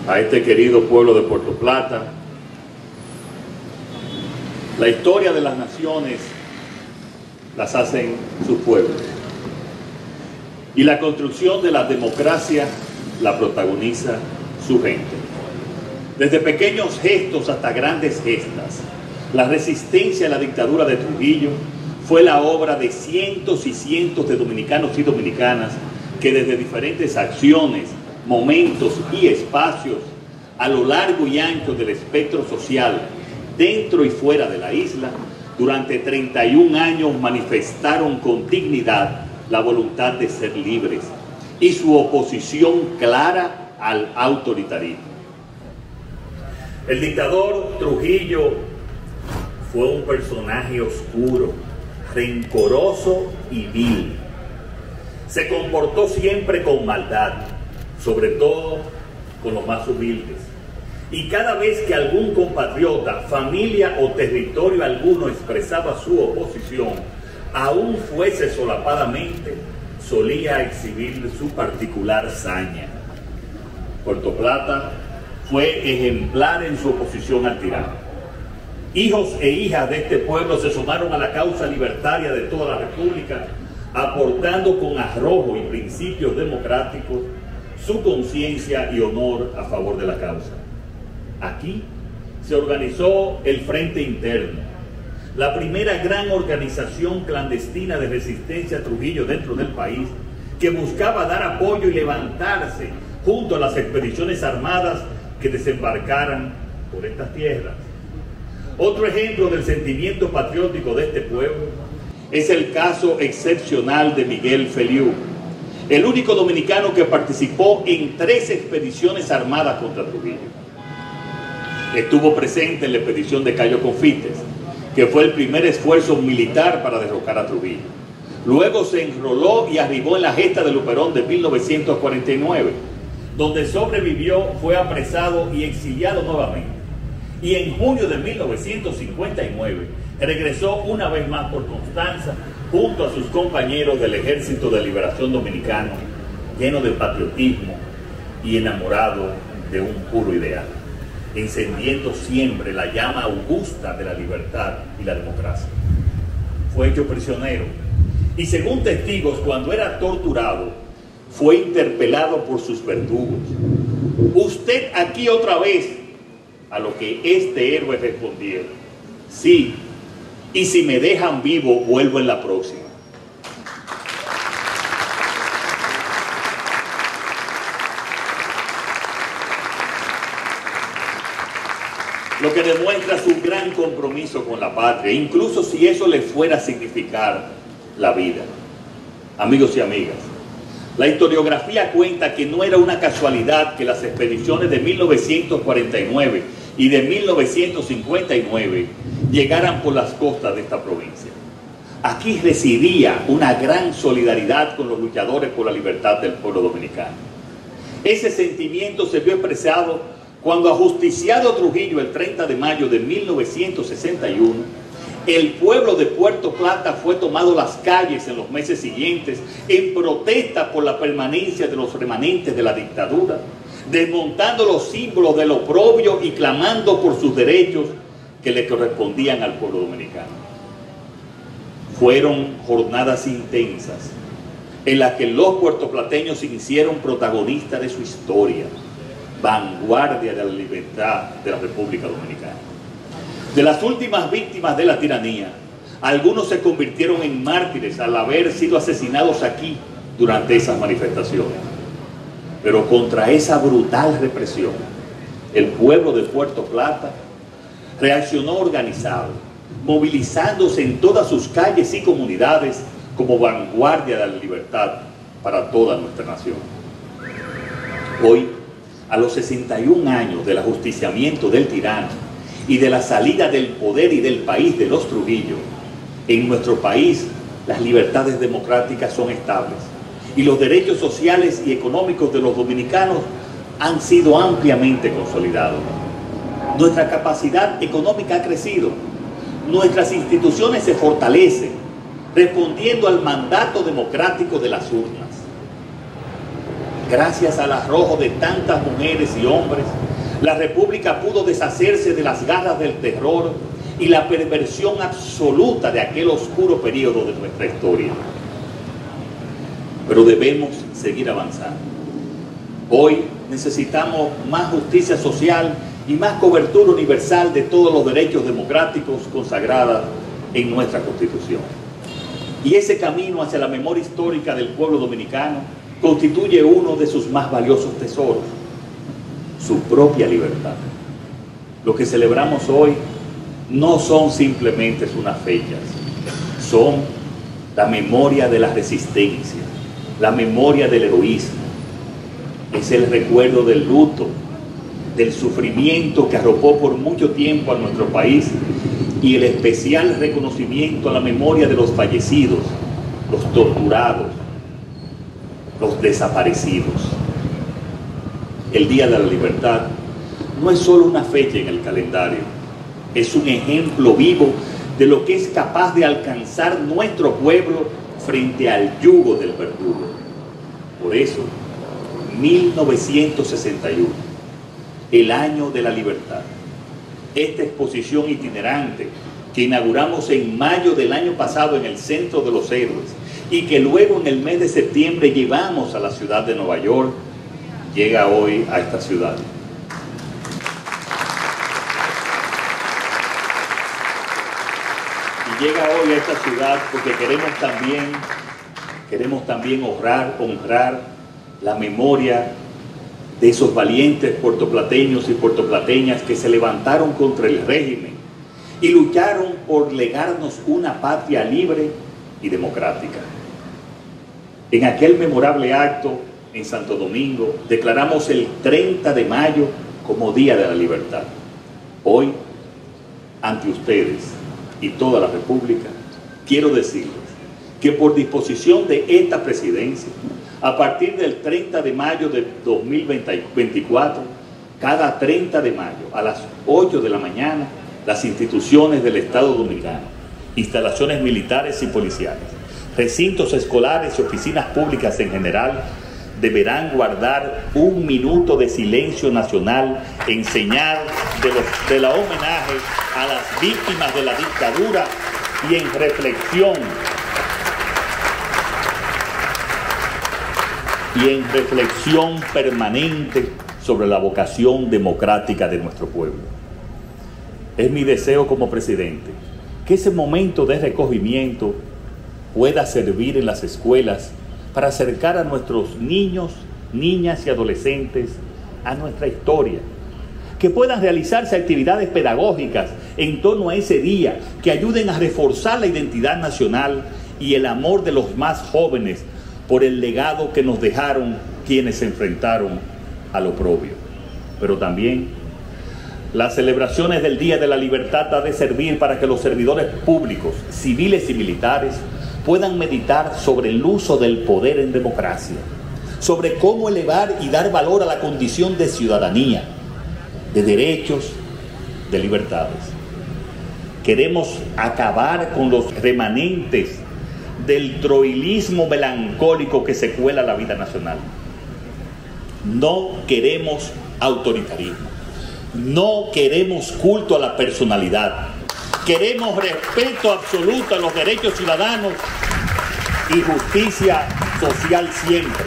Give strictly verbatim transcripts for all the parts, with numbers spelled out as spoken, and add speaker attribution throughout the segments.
Speaker 1: a este querido pueblo de Puerto Plata. La historia de las naciones las hacen sus pueblos, y la construcción de la democracia la protagoniza su gente. Desde pequeños gestos hasta grandes gestas, la resistencia a la dictadura de Trujillo fue la obra de cientos y cientos de dominicanos y dominicanas que desde diferentes acciones, momentos y espacios a lo largo y ancho del espectro social, dentro y fuera de la isla, durante treinta y un años manifestaron con dignidad la voluntad de ser libres y su oposición clara al autoritarismo. El dictador Trujillo fue un personaje oscuro, rencoroso y vil. Se comportó siempre con maldad, sobre todo con los más humildes. Y cada vez que algún compatriota, familia o territorio alguno expresaba su oposición, aún fuese solapadamente, solía exhibir su particular saña. Puerto Plata fue ejemplar en su oposición al tirano. Hijos e hijas de este pueblo se sumaron a la causa libertaria de toda la República, aportando con arrojo y principios democráticos su conciencia y honor a favor de la causa. Aquí se organizó el Frente Interno, la primera gran organización clandestina de resistencia a Trujillo dentro del país, que buscaba dar apoyo y levantarse junto a las expediciones armadas que desembarcaran por estas tierras. Otro ejemplo del sentimiento patriótico de este pueblo es el caso excepcional de Miguel Feliú, el único dominicano que participó en tres expediciones armadas contra Trujillo. Estuvo presente en la expedición de Cayo Confites, que fue el primer esfuerzo militar para derrocar a Trujillo. Luego se enroló y arribó en la gesta de Luperón de mil novecientos cuarenta y nueve, donde sobrevivió, fue apresado y exiliado nuevamente. Y en junio de mil novecientos cincuenta y nueve regresó una vez más por Constanza junto a sus compañeros del Ejército de Liberación Dominicano, lleno de patriotismo y enamorado de un puro ideal, encendiendo siempre la llama augusta de la libertad y la democracia. Fue hecho prisionero y, según testigos, cuando era torturado, fue interpelado por sus verdugos. Usted aquí otra vez, a lo que este héroe respondió: sí, y si me dejan vivo, vuelvo en la próxima. Lo que demuestra su gran compromiso con la patria, incluso si eso le fuera a significar la vida. Amigos y amigas, la historiografía cuenta que no era una casualidad que las expediciones de mil novecientos cuarenta y nueve y de mil novecientos cincuenta y nueve llegaran por las costas de esta provincia. Aquí residía una gran solidaridad con los luchadores por la libertad del pueblo dominicano. Ese sentimiento se vio expresado cuando, ajusticiado Trujillo el treinta de mayo de mil novecientos sesenta y uno, el pueblo de Puerto Plata fue tomado las calles en los meses siguientes en protesta por la permanencia de los remanentes de la dictadura, desmontando los símbolos del oprobio y clamando por sus derechos que le correspondían al pueblo dominicano. Fueron jornadas intensas en las que los puertoplateños se hicieron protagonistas de su historia, vanguardia de la libertad de la República Dominicana. De las últimas víctimas de la tiranía, algunos se convirtieron en mártires al haber sido asesinados aquí durante esas manifestaciones. Pero contra esa brutal represión, el pueblo de Puerto Plata reaccionó organizado, movilizándose en todas sus calles y comunidades como vanguardia de la libertad para toda nuestra nación. Hoy, a los sesenta y un años del ajusticiamiento del tirano y de la salida del poder y del país de los Trujillo, en nuestro país las libertades democráticas son estables y los derechos sociales y económicos de los dominicanos han sido ampliamente consolidados. Nuestra capacidad económica ha crecido, nuestras instituciones se fortalecen, respondiendo al mandato democrático de las urnas. Gracias al arrojo de tantas mujeres y hombres, la República pudo deshacerse de las garras del terror y la perversión absoluta de aquel oscuro periodo de nuestra historia. Pero debemos seguir avanzando. Hoy necesitamos más justicia social y más cobertura universal de todos los derechos democráticos consagrados en nuestra Constitución. Y ese camino hacia la memoria histórica del pueblo dominicano constituye uno de sus más valiosos tesoros, su propia libertad. Lo que celebramos hoy no son simplemente unas fechas, son la memoria de la resistencia, la memoria del heroísmo, es el recuerdo del luto, del sufrimiento que arropó por mucho tiempo a nuestro país y el especial reconocimiento a la memoria de los fallecidos, los torturados, los desaparecidos. El Día de la Libertad no es solo una fecha en el calendario, es un ejemplo vivo de lo que es capaz de alcanzar nuestro pueblo frente al yugo del verdugo. Por eso, mil novecientos sesenta y uno, el año de la libertad. Esta exposición itinerante que inauguramos en mayo del año pasado en el Centro de los Héroes y que luego en el mes de septiembre llevamos a la ciudad de Nueva York, llega hoy a esta ciudad. Y llega hoy a esta ciudad porque queremos también, queremos también honrar, honrar la memoria de esos valientes puertoplateños y puertoplateñas que se levantaron contra el régimen y lucharon por legarnos una patria libre y democrática. En aquel memorable acto en Santo Domingo declaramos el treinta de mayo como Día de la Libertad. Hoy, ante ustedes y toda la República, quiero decirles que por disposición de esta presidencia, a partir del treinta de mayo de dos mil veinticuatro, cada treinta de mayo a las ocho de la mañana, las instituciones del Estado Dominicano, instalaciones militares y policiales, recintos escolares y oficinas públicas en general, deberán guardar un minuto de silencio nacional en señal de, los, de la homenaje a las víctimas de la dictadura y en reflexión y en reflexión permanente sobre la vocación democrática de nuestro pueblo. Es mi deseo como presidente que ese momento de recogimiento pueda servir en las escuelas para acercar a nuestros niños, niñas y adolescentes a nuestra historia, que puedan realizarse actividades pedagógicas en torno a ese día que ayuden a reforzar la identidad nacional y el amor de los más jóvenes por el legado que nos dejaron quienes se enfrentaron al oprobio. Pero también las celebraciones del Día de la Libertad han de servir para que los servidores públicos, civiles y militares, puedan meditar sobre el uso del poder en democracia, sobre cómo elevar y dar valor a la condición de ciudadanía, de derechos, de libertades. Queremos acabar con los remanentes del troilismo melancólico que se cuela a la vida nacional. No queremos autoritarismo, no queremos culto a la personalidad, queremos respeto absoluto a los derechos ciudadanos y justicia social siempre,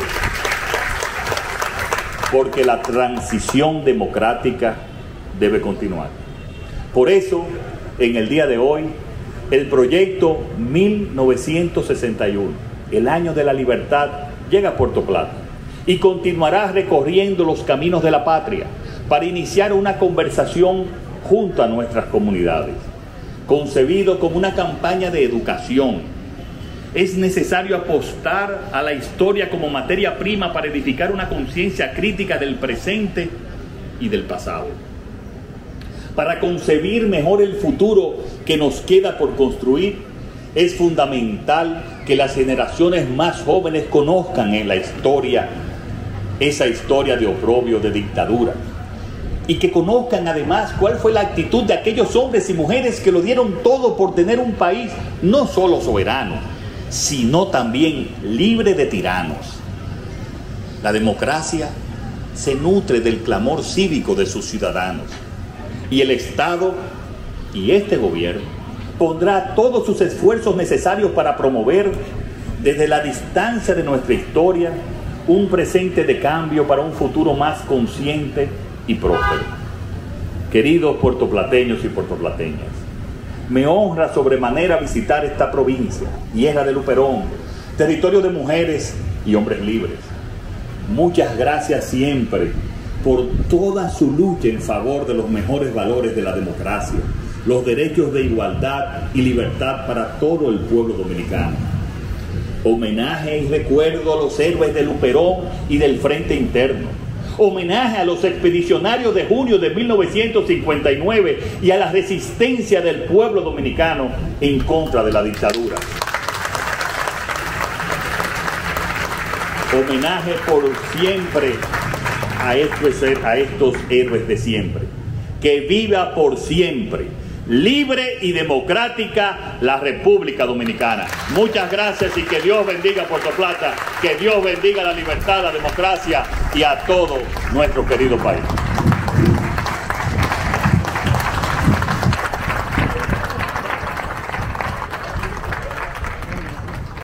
Speaker 1: porque la transición democrática debe continuar. Por eso, en el día de hoy, el proyecto mil novecientos sesenta y uno, el año de la libertad, llega a Puerto Plata y continuará recorriendo los caminos de la patria para iniciar una conversación junto a nuestras comunidades. Concebido como una campaña de educación, es necesario apostar a la historia como materia prima para edificar una conciencia crítica del presente y del pasado. Para concebir mejor el futuro que nos queda por construir, es fundamental que las generaciones más jóvenes conozcan en la historia, esa historia de oprobio, de dictadura, y que conozcan además cuál fue la actitud de aquellos hombres y mujeres que lo dieron todo por tener un país no solo soberano, sino también libre de tiranos. La democracia se nutre del clamor cívico de sus ciudadanos. Y el Estado y este gobierno pondrá todos sus esfuerzos necesarios para promover desde la distancia de nuestra historia un presente de cambio para un futuro más consciente y próspero. Queridos puertoplateños y puertoplateñas, me honra sobremanera visitar esta provincia, tierra de Luperón, territorio de mujeres y hombres libres. Muchas gracias siempre por toda su lucha en favor de los mejores valores de la democracia, los derechos de igualdad y libertad para todo el pueblo dominicano. Homenaje y recuerdo a los héroes de Luperón y del Frente Interno. Homenaje a los expedicionarios de junio de mil novecientos cincuenta y nueve y a la resistencia del pueblo dominicano en contra de la dictadura. Homenaje por siempre a estos, a estos héroes de siempre. Que viva por siempre, libre y democrática, la República Dominicana. Muchas gracias y que Dios bendiga a Puerto Plata, que Dios bendiga la libertad, la democracia y a todo nuestro querido país.